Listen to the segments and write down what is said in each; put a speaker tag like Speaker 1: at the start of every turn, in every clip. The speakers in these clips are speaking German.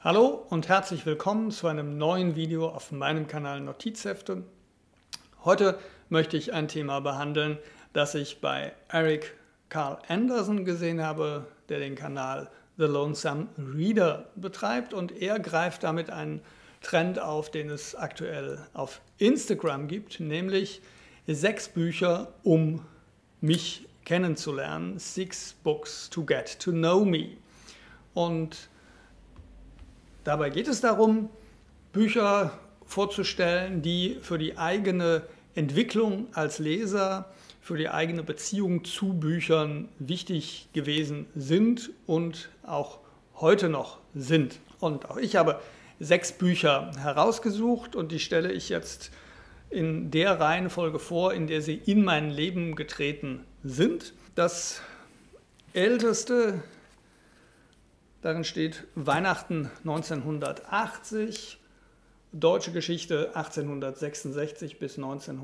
Speaker 1: Hallo und herzlich willkommen zu einem neuen Video auf meinem Kanal Notizhefte. Heute möchte ich ein Thema behandeln, das ich bei Eric Carl Anderson gesehen habe, der den Kanal The Lonesome Reader betreibt, und er greift damit einen Trend auf, den es aktuell auf Instagram gibt, nämlich 6 Bücher, um mich kennenzulernen, 6 Books to get to know me. Und dabei geht es darum, Bücher vorzustellen, die für die eigene Entwicklung als Leser, für die eigene Beziehung zu Büchern wichtig gewesen sind und auch heute noch sind. Und auch ich habe 6 Bücher herausgesucht und die stelle ich jetzt in der Reihenfolge vor, in der sie in mein Leben getreten sind. Das älteste, darin steht Weihnachten 1980, Deutsche Geschichte 1866 bis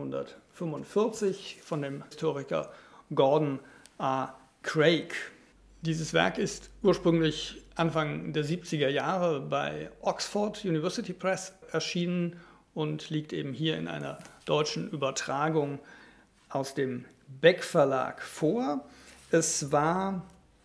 Speaker 1: 1945 von dem Historiker Gordon A. Craig. Dieses Werk ist ursprünglich Anfang der 70er Jahre bei Oxford University Press erschienen und liegt eben hier in einer deutschen Übertragung aus dem Beck Verlag vor. Es war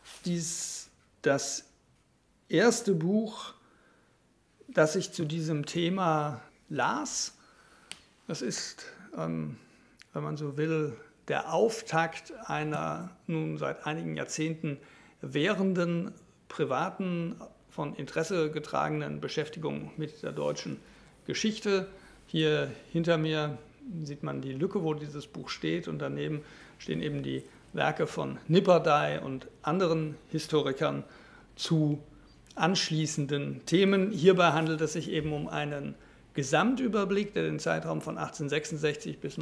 Speaker 1: das erste Buch, das ich zu diesem Thema las. Das ist, wenn man so will, der Auftakt einer nun seit einigen Jahrzehnten währenden, privaten, von Interesse getragenen Beschäftigung mit der deutschen Geschichte. Hier hinter mir sieht man die Lücke, wo dieses Buch steht, und daneben stehen eben die Werke von Nipperdey und anderen Historikern zu anschließenden Themen. Hierbei handelt es sich eben um einen Gesamtüberblick, der den Zeitraum von 1866 bis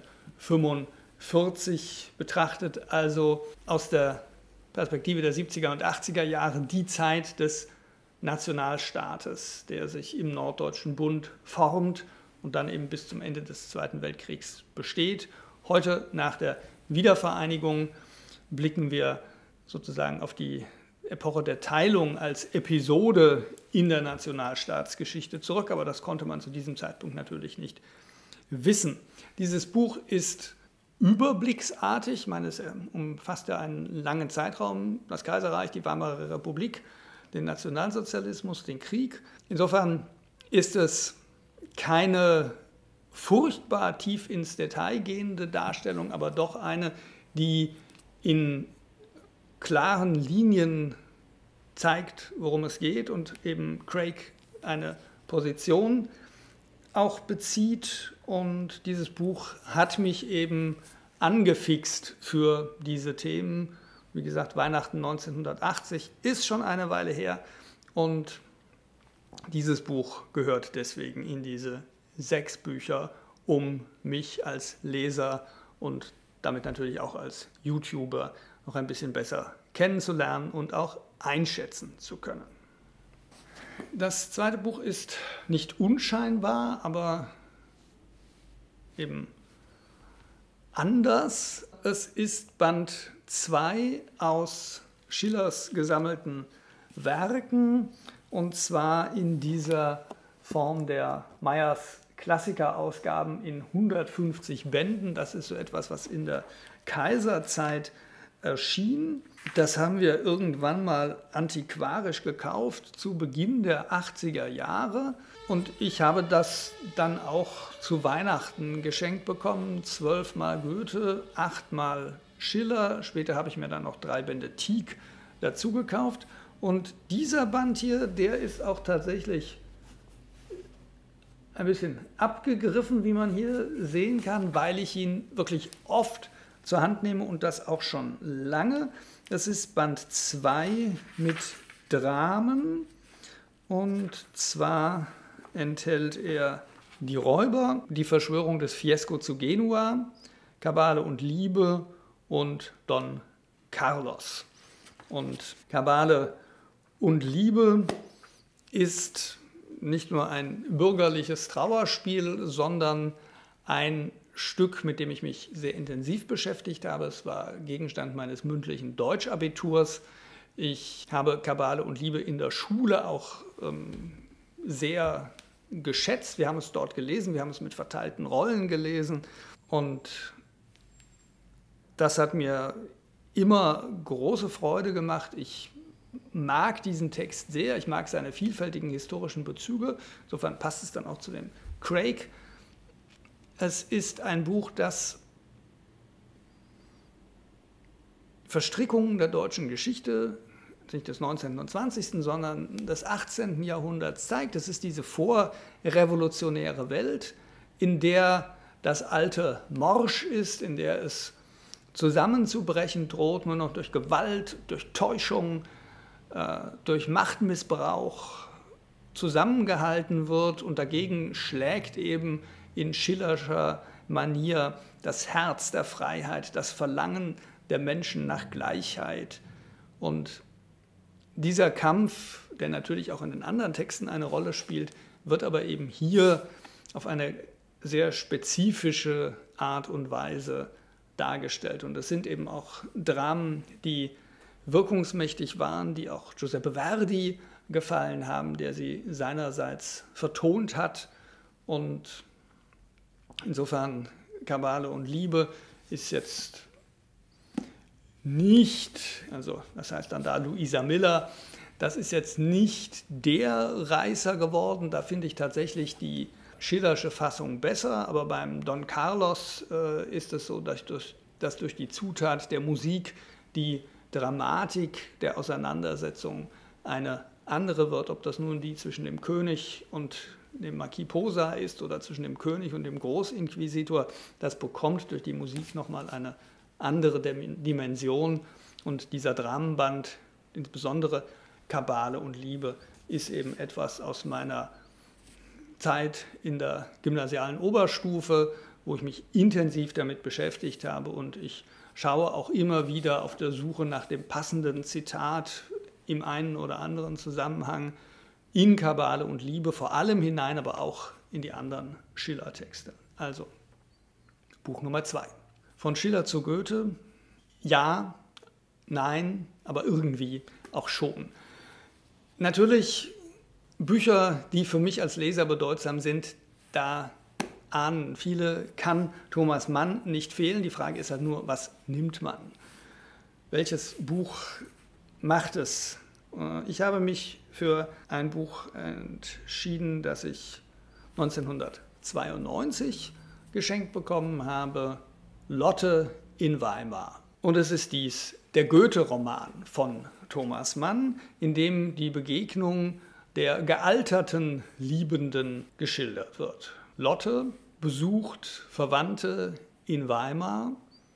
Speaker 1: 1945 betrachtet, also aus der Perspektive der 70er und 80er Jahre die Zeit des Nationalstaates, der sich im Norddeutschen Bund formt und dann eben bis zum Ende des Zweiten Weltkriegs besteht. Heute, nach der Wiedervereinigung, blicken wir sozusagen auf die Epoche der Teilung als Episode in der Nationalstaatsgeschichte zurück, aber das konnte man zu diesem Zeitpunkt natürlich nicht wissen. Dieses Buch ist überblicksartig, ich meine, es umfasst ja einen langen Zeitraum, das Kaiserreich, die Weimarer Republik, den Nationalsozialismus, den Krieg. Insofern ist es keine furchtbar tief ins Detail gehende Darstellung, aber doch eine, die in klaren Linien zeigt, worum es geht, und eben Craig eine Position auch bezieht. Und dieses Buch hat mich eben angefixt für diese Themen. Wie gesagt, Weihnachten 1980 ist schon eine Weile her, und dieses Buch gehört deswegen in diese 6 Bücher, um mich als Leser und damit natürlich auch als YouTuber noch ein bisschen besser kennenzulernen und auch einschätzen zu können. Das zweite Buch ist nicht unscheinbar, aber eben anders. Es ist Band 2 aus Schillers gesammelten Werken, und zwar in dieser Form der Meyers Klassikerausgaben in 150 Bänden. Das ist so etwas, was in der Kaiserzeit erschien. Das haben wir irgendwann mal antiquarisch gekauft zu Beginn der 80er Jahre, und ich habe das dann auch zu Weihnachten geschenkt bekommen. 12 Mal Goethe, 8 Mal Schiller, später habe ich mir dann noch 3 Bände Tieck dazu gekauft, und dieser Band hier, der ist auch tatsächlich ein bisschen abgegriffen, wie man hier sehen kann, weil ich ihn wirklich oft zur Hand nehme und das auch schon lange. Das ist Band 2 mit Dramen, und zwar enthält er Die Räuber, die Verschwörung des Fiesco zu Genua, Kabale und Liebe und Don Carlos. Und Kabale und Liebe ist nicht nur ein bürgerliches Trauerspiel, sondern ein Stück, mit dem ich mich sehr intensiv beschäftigt habe. Es war Gegenstand meines mündlichen Deutschabiturs. Ich habe Kabale und Liebe in der Schule auch sehr geschätzt. Wir haben es dort gelesen, wir haben es mit verteilten Rollen gelesen und das hat mir immer große Freude gemacht. Ich mag diesen Text sehr, ich mag seine vielfältigen historischen Bezüge, insofern passt es dann auch zu dem Craig. Es ist ein Buch, das Verstrickungen der deutschen Geschichte, nicht des 19. und 20., sondern des 18. Jahrhunderts zeigt. Es ist diese vorrevolutionäre Welt, in der das Alte morsch ist, in der es zusammenzubrechen droht, nur noch durch Gewalt, durch Täuschung, durch Machtmissbrauch zusammengehalten wird und dagegen schlägt eben in schillerscher Manier das Herz der Freiheit, das Verlangen der Menschen nach Gleichheit. Und dieser Kampf, der natürlich auch in den anderen Texten eine Rolle spielt, wird aber eben hier auf eine sehr spezifische Art und Weise dargestellt. Und es sind eben auch Dramen, die wirkungsmächtig waren, die auch Giuseppe Verdi gefallen haben, der sie seinerseits vertont hat. Und insofern Kabale und Liebe ist jetzt nicht, also das heißt dann da Louisa Miller, das ist jetzt nicht der Reißer geworden, da finde ich tatsächlich die schillersche Fassung besser, aber beim Don Carlos ist es so, dass durch die Zutat der Musik die Dramatik der Auseinandersetzung eine andere wird, ob das nun die zwischen dem König und dem Marquis Posa ist oder zwischen dem König und dem Großinquisitor, das bekommt durch die Musik nochmal eine andere Dimension und dieser Dramenband, insbesondere Kabale und Liebe, ist eben etwas aus meiner Zeit in der gymnasialen Oberstufe, wo ich mich intensiv damit beschäftigt habe und ich schaue auch immer wieder auf der Suche nach dem passenden Zitat im einen oder anderen Zusammenhang in Kabale und Liebe, vor allem hinein, aber auch in die anderen Schiller-Texte. Also Buch Nummer 2. Von Schiller zu Goethe, ja, nein, aber irgendwie auch schon. Natürlich Bücher, die für mich als Leser bedeutsam sind, da ahnen viele, kann Thomas Mann nicht fehlen. Die Frage ist halt nur, was nimmt man? Welches Buch macht es? Ich habe mich für ein Buch entschieden, das ich 1992 geschenkt bekommen habe, Lotte in Weimar. Und es ist der Goethe-Roman von Thomas Mann, in dem die Begegnung der gealterten Liebenden geschildert wird. Lotte besucht Verwandte in Weimar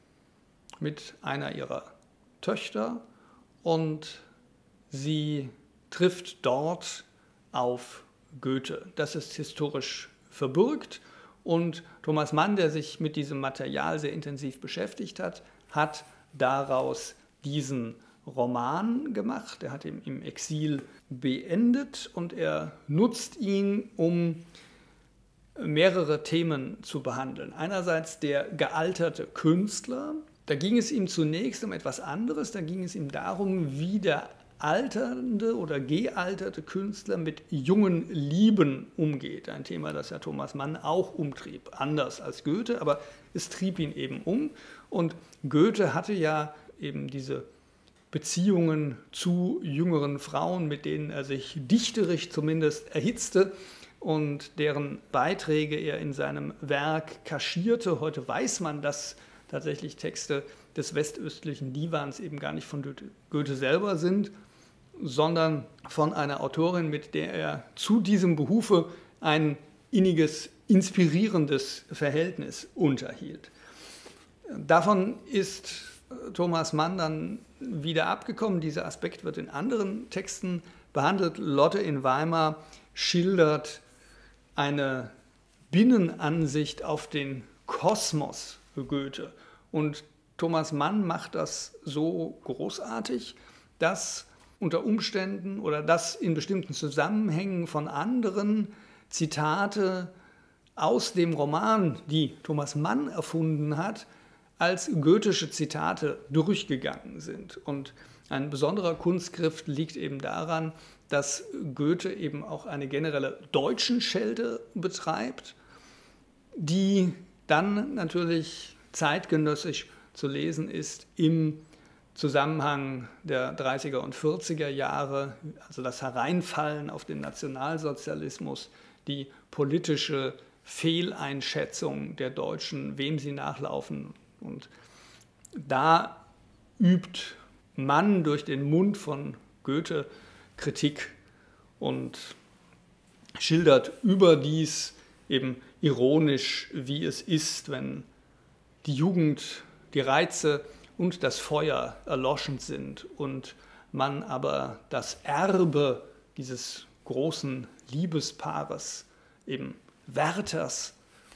Speaker 1: mit einer ihrer Töchter und sie trifft dort auf Goethe. Das ist historisch verbürgt und Thomas Mann, der sich mit diesem Material sehr intensiv beschäftigt hat, hat daraus diesen Roman gemacht. Er hat ihn im Exil beendet und er nutzt ihn, um mehrere Themen zu behandeln. Einerseits der gealterte Künstler. Da ging es ihm zunächst um etwas anderes. Da ging es ihm darum, wie der alternde oder gealterte Künstler mit jungen Lieben umgeht. Ein Thema, das ja Thomas Mann auch umtrieb. Anders als Goethe, aber es trieb ihn eben um. Und Goethe hatte ja eben diese Beziehungen zu jüngeren Frauen, mit denen er sich dichterisch zumindest erhitzte und deren Beiträge er in seinem Werk kaschierte. Heute weiß man, dass tatsächlich Texte des westöstlichen Divans eben gar nicht von Goethe selber sind, sondern von einer Autorin, mit der er zu diesem Behufe ein inniges, inspirierendes Verhältnis unterhielt. Davon ist Thomas Mann dann wieder abgekommen. Dieser Aspekt wird in anderen Texten behandelt. Lotte in Weimar schildert eine Binnenansicht auf den Kosmos für Goethe. Und Thomas Mann macht das so großartig, dass unter Umständen oder dass in bestimmten Zusammenhängen von anderen Zitate aus dem Roman, die Thomas Mann erfunden hat, als goethische Zitate durchgegangen sind. Und Ein besonderer Kunstgriff liegt eben daran, dass Goethe eben auch eine generelle Deutschenschelde betreibt, die dann natürlich zeitgenössisch zu lesen ist im Zusammenhang der 30er und 40er Jahre, also das Hereinfallen auf den Nationalsozialismus, die politische Fehleinschätzung der Deutschen, wem sie nachlaufen. Und da übt Mann durch den Mund von Goethe Kritik und schildert überdies eben ironisch, wie es ist, wenn die Jugend, die Reize und das Feuer erloschen sind und man aber das Erbe dieses großen Liebespaares, eben Werthers,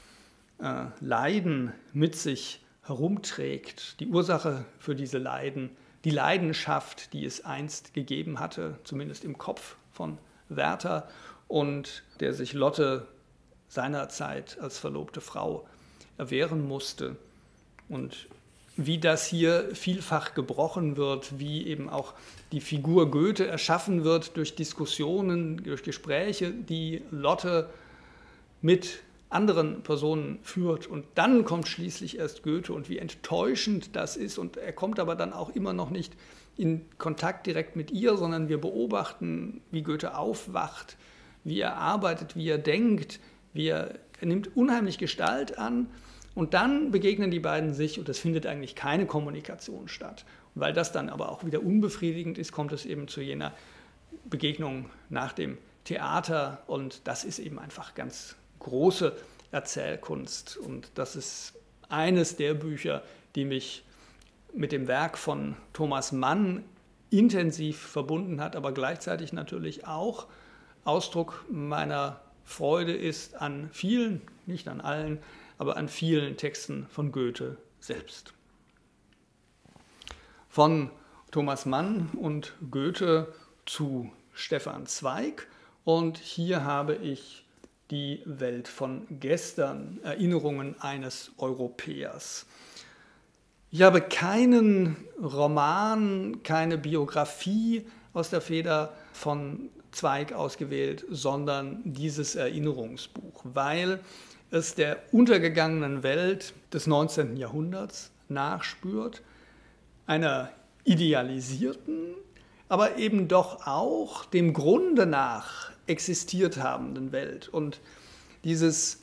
Speaker 1: Leiden mit sich herumträgt. Die Ursache für diese Leiden, die Leidenschaft, die es einst gegeben hatte, zumindest im Kopf von Werther, und der sich Lotte seinerzeit als verlobte Frau erwehren musste. Und wie das hier vielfach gebrochen wird, wie eben auch die Figur Goethe erschaffen wird durch Diskussionen, durch Gespräche, die Lotte mit anderen Personen führt. Und dann kommt schließlich erst Goethe und wie enttäuschend das ist. Und er kommt aber dann auch immer noch nicht in Kontakt direkt mit ihr, sondern wir beobachten, wie Goethe aufwacht, wie er arbeitet, wie er denkt, er nimmt unheimlich Gestalt an. Und dann begegnen die beiden sich und es findet eigentlich keine Kommunikation statt. Und weil das dann aber auch wieder unbefriedigend ist, kommt es eben zu jener Begegnung nach dem Theater. Und das ist eben einfach ganz große Erzählkunst. Und das ist eines der Bücher, die mich mit dem Werk von Thomas Mann intensiv verbunden hat, aber gleichzeitig natürlich auch Ausdruck meiner Freude ist an vielen, nicht an allen, aber an vielen Texten von Goethe selbst. Von Thomas Mann und Goethe zu Stefan Zweig. Und hier habe ich die Welt von gestern, Erinnerungen eines Europäers. Ich habe keinen Roman, keine Biografie aus der Feder von Zweig ausgewählt, sondern dieses Erinnerungsbuch, weil es der untergegangenen Welt des 19. Jahrhunderts nachspürt, einer idealisierten, aber eben doch auch dem Grunde nach existiert habenden Welt. Und dieses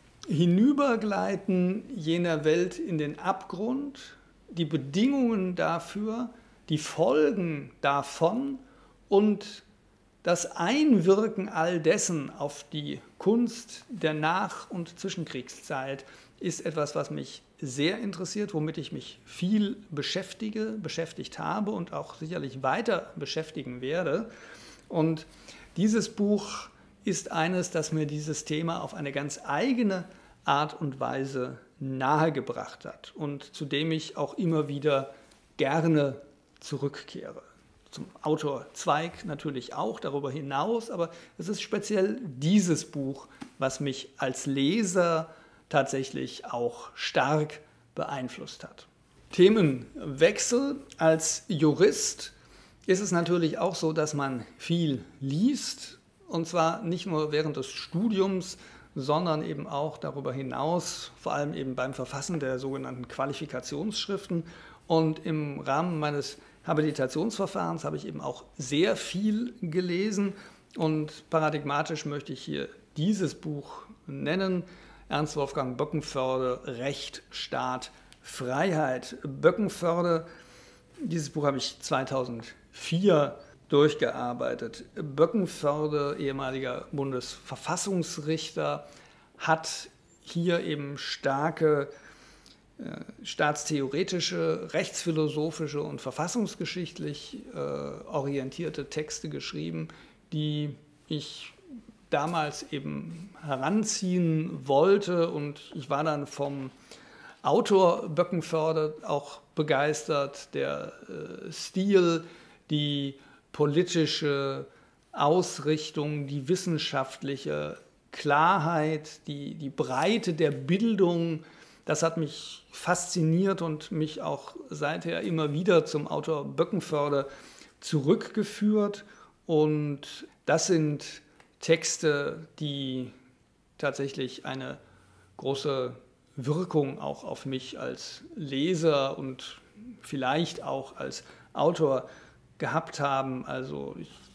Speaker 1: Hinübergleiten jener Welt in den Abgrund, die Bedingungen dafür, die Folgen davon und das Einwirken all dessen auf die Kunst der Nach- und Zwischenkriegszeit ist etwas, was mich sehr interessiert, womit ich mich viel beschäftigt habe und auch sicherlich weiter beschäftigen werde. Und dieses Buch ist eines, das mir dieses Thema auf eine ganz eigene Art und Weise nahegebracht hat und zu dem ich auch immer wieder gerne zurückkehre. Zum Autor Zweig natürlich auch, darüber hinaus, aber es ist speziell dieses Buch, was mich als Leser tatsächlich auch stark beeinflusst hat. Themenwechsel. Als Jurist ist es natürlich auch so, dass man viel liest, und zwar nicht nur während des Studiums, sondern eben auch darüber hinaus, vor allem eben beim Verfassen der sogenannten Qualifikationsschriften. Und im Rahmen meines Habilitationsverfahrens habe ich eben auch sehr viel gelesen und paradigmatisch möchte ich hier dieses Buch nennen, Ernst Wolfgang Böckenförde, Recht, Staat, Freiheit. Böckenförde, dieses Buch habe ich 2004 durchgearbeitet. Böckenförde, ehemaliger Bundesverfassungsrichter, hat hier eben starke staatstheoretische, rechtsphilosophische und verfassungsgeschichtlich orientierte Texte geschrieben, die ich damals eben heranziehen wollte. Und ich war dann vom Autor Böckenförde auch begeistert. Der Stil, die politische Ausrichtung, die wissenschaftliche Klarheit, die Breite der Bildung, Das hat mich fasziniert und mich auch seither immer wieder zum Autor Böckenförde zurückgeführt. Und das sind Texte, die tatsächlich eine große Wirkung auch auf mich als Leser und vielleicht auch als Autor gehabt haben. Also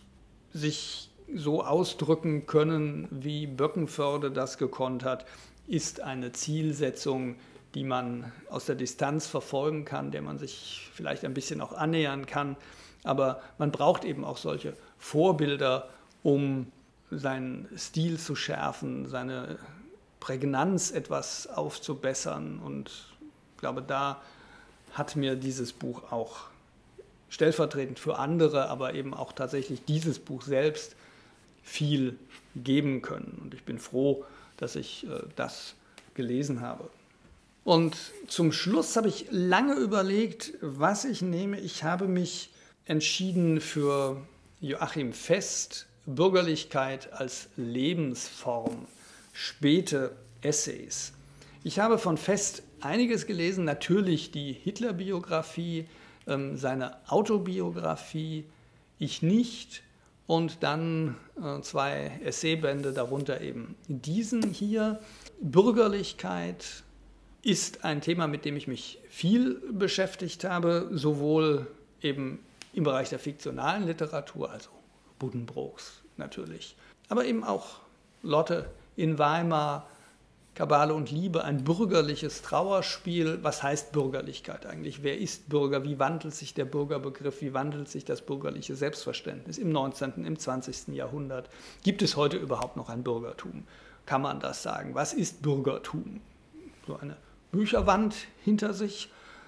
Speaker 1: sich so ausdrücken können, wie Böckenförde das gekonnt hat, ist eine Zielsetzung, die man aus der Distanz verfolgen kann, der man sich vielleicht ein bisschen auch annähern kann. Aber man braucht eben auch solche Vorbilder, um seinen Stil zu schärfen, seine Prägnanz etwas aufzubessern. Und ich glaube, da hat mir dieses Buch auch stellvertretend für andere, aber eben auch tatsächlich dieses Buch selbst viel geben können. Und ich bin froh, dass ich das gelesen habe. Und zum Schluss habe ich lange überlegt, was ich nehme. Ich habe mich entschieden für Joachim Fest, Bürgerlichkeit als Lebensform, späte Essays. Ich habe von Fest einiges gelesen, natürlich die Hitlerbiografie, seine Autobiografie, ich nicht, und dann 2 Essaybände, darunter eben diesen hier. Bürgerlichkeit ist ein Thema, mit dem ich mich viel beschäftigt habe, sowohl eben im Bereich der fiktionalen Literatur, also Buddenbrooks natürlich, aber eben auch Lotte in Weimar, Kabale und Liebe, ein bürgerliches Trauerspiel. Was heißt Bürgerlichkeit eigentlich? Wer ist Bürger? Wie wandelt sich der Bürgerbegriff? Wie wandelt sich das bürgerliche Selbstverständnis im 19., im 20. Jahrhundert? Gibt es heute überhaupt noch ein Bürgertum? Kann man das sagen? Was ist Bürgertum? So eine Bücherwand hinter sich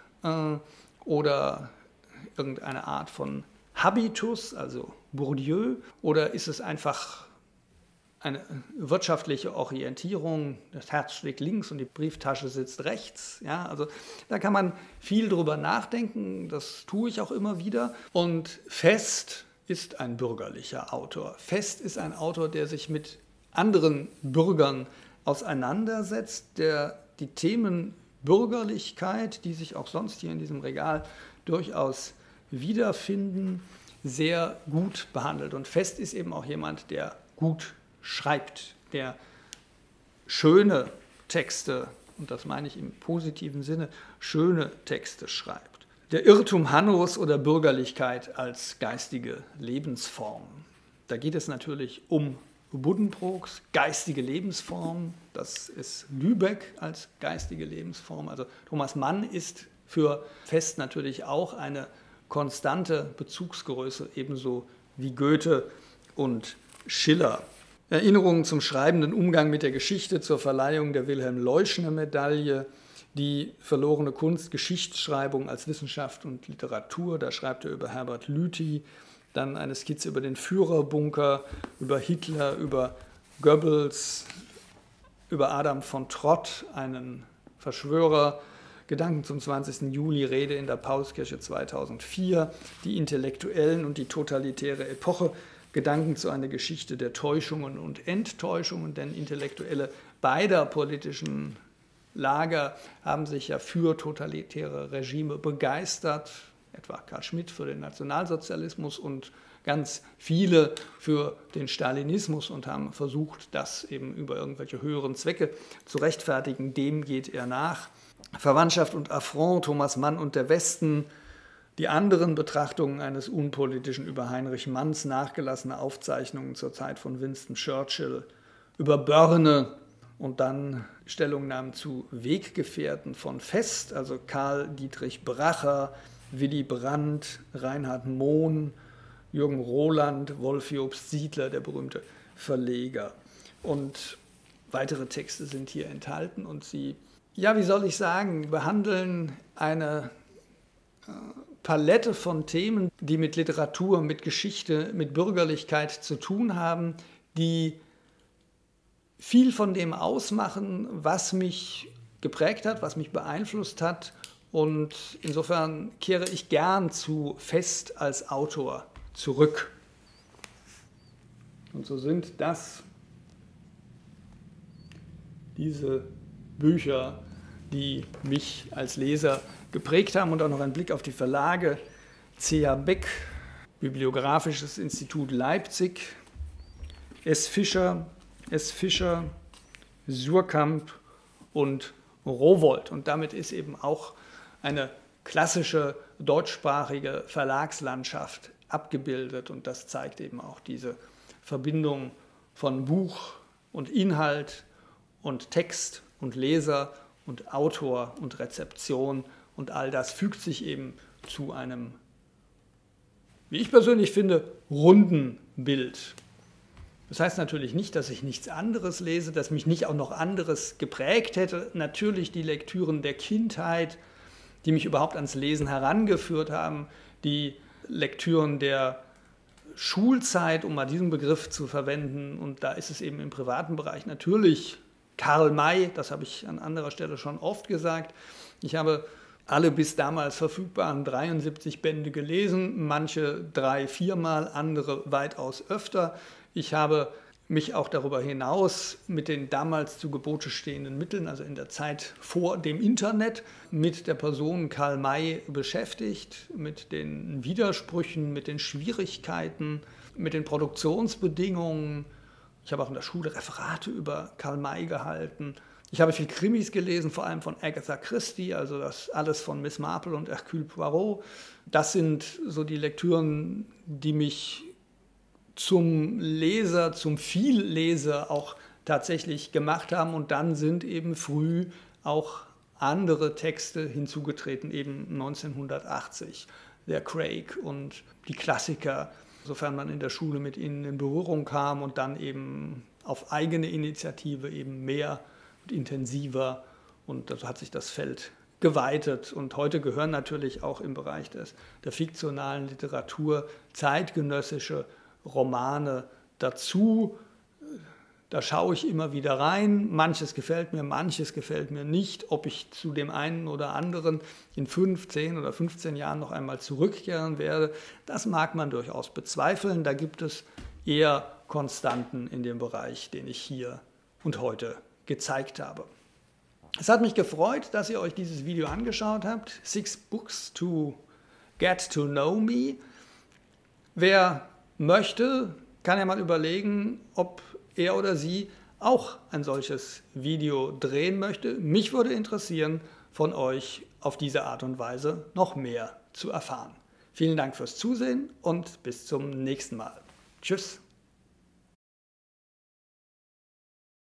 Speaker 1: oder irgendeine Art von Habitus, also Bourdieu, oder ist es einfach eine wirtschaftliche Orientierung, das Herz schlägt links und die Brieftasche sitzt rechts. Ja, also da kann man viel drüber nachdenken, das tue ich auch immer wieder. Und Fest ist ein bürgerlicher Autor. Fest ist ein Autor, der sich mit anderen Bürgern auseinandersetzt, der die Themen Bürgerlichkeit, die sich auch sonst hier in diesem Regal durchaus wiederfinden, sehr gut behandelt. Und Fest ist eben auch jemand, der gut schreibt, der schöne Texte, und das meine ich im positiven Sinne, schöne Texte schreibt. Der Irrtum Hannos oder Bürgerlichkeit als geistige Lebensform. Da geht es natürlich um Buddenbrooks geistige Lebensform, das ist Lübeck als geistige Lebensform. Also Thomas Mann ist für Fest natürlich auch eine konstante Bezugsgröße, ebenso wie Goethe und Schiller. Erinnerungen zum schreibenden Umgang mit der Geschichte, zur Verleihung der Wilhelm-Leuschner-Medaille, die verlorene Kunst, Geschichtsschreibung als Wissenschaft und Literatur, da schreibt er über Herbert Lüthi, dann eine Skizze über den Führerbunker, über Hitler, über Goebbels, über Adam von Trott, einen Verschwörer, Gedanken zum 20. Juli, Rede in der Paulskirche 2004, die Intellektuellen und die totalitäre Epoche, Gedanken zu einer Geschichte der Täuschungen und Enttäuschungen, denn Intellektuelle beider politischen Lager haben sich ja für totalitäre Regime begeistert, etwa Karl Schmitt für den Nationalsozialismus und ganz viele für den Stalinismus und haben versucht, das eben über irgendwelche höheren Zwecke zu rechtfertigen. Dem geht er nach. Verwandtschaft und Affront, Thomas Mann und der Westen, die anderen Betrachtungen eines Unpolitischen über Heinrich Manns, nachgelassene Aufzeichnungen zur Zeit von Winston Churchill, über Börne und dann Stellungnahmen zu Weggefährten von Fest, also Karl Dietrich Bracher, Willy Brandt, Reinhard Mohn, Jürgen Roland, Wolf Jobst Siedler, der berühmte Verleger. Und weitere Texte sind hier enthalten und sie, ja, wie soll ich sagen, behandeln eine Palette von Themen, die mit Literatur, mit Geschichte, mit Bürgerlichkeit zu tun haben, die viel von dem ausmachen, was mich geprägt hat, was mich beeinflusst hat. Und insofern kehre ich gern zu Fest als Autor zurück. Und so sind das diese Bücher, die mich als Leser geprägt haben, und auch noch ein Blick auf die Verlage: C.H. Beck, Bibliographisches Institut Leipzig, S. Fischer, Suhrkamp und Rowohlt. Und damit ist eben auch eine klassische deutschsprachige Verlagslandschaft abgebildet, und das zeigt eben auch diese Verbindung von Buch und Inhalt und Text und Leser und Autor und Rezeption, und all das fügt sich eben zu einem, wie ich persönlich finde, runden Bild. Das heißt natürlich nicht, dass ich nichts anderes lese, dass mich nicht auch noch anderes geprägt hätte. Natürlich die Lektüren der Kindheit, die mich überhaupt ans Lesen herangeführt haben, die Lektüren der Schulzeit, um mal diesen Begriff zu verwenden. Und da ist es eben im privaten Bereich natürlich Karl May, das habe ich an anderer Stelle schon oft gesagt. Ich habe alle bis damals verfügbaren 73 Bände gelesen, manche 3-, 4-mal, andere weitaus öfter. Ich habe mich auch darüber hinaus mit den damals zu Gebote stehenden Mitteln, also in der Zeit vor dem Internet, mit der Person Karl May beschäftigt, mit den Widersprüchen, mit den Schwierigkeiten, mit den Produktionsbedingungen. Ich habe auch in der Schule Referate über Karl May gehalten. Ich habe viel Krimis gelesen, vor allem von Agatha Christie, also das alles von Miss Marple und Hercule Poirot. Das sind so die Lektüren, die mich zum Leser, zum Vielleser auch tatsächlich gemacht haben. Und dann sind eben früh auch andere Texte hinzugetreten, eben 1980, der Craig und die Klassiker, sofern man in der Schule mit ihnen in Berührung kam, und dann eben auf eigene Initiative eben mehr und intensiver, und so hat sich das Feld geweitet. Und heute gehören natürlich auch im Bereich der fiktionalen Literatur zeitgenössische Romane dazu. Da schaue ich immer wieder rein. Manches gefällt mir nicht. Ob ich zu dem einen oder anderen in 5, 10 oder 15 Jahren noch einmal zurückkehren werde, das mag man durchaus bezweifeln. Da gibt es eher Konstanten in dem Bereich, den ich hier und heute gezeigt habe. Es hat mich gefreut, dass ihr euch dieses Video angeschaut habt. 6 Books to Get to Know Me. Wer möchte, kann ja mal überlegen, ob er oder sie auch ein solches Video drehen möchte. Mich würde interessieren, von euch auf diese Art und Weise noch mehr zu erfahren. Vielen Dank fürs Zusehen und bis zum nächsten Mal. Tschüss.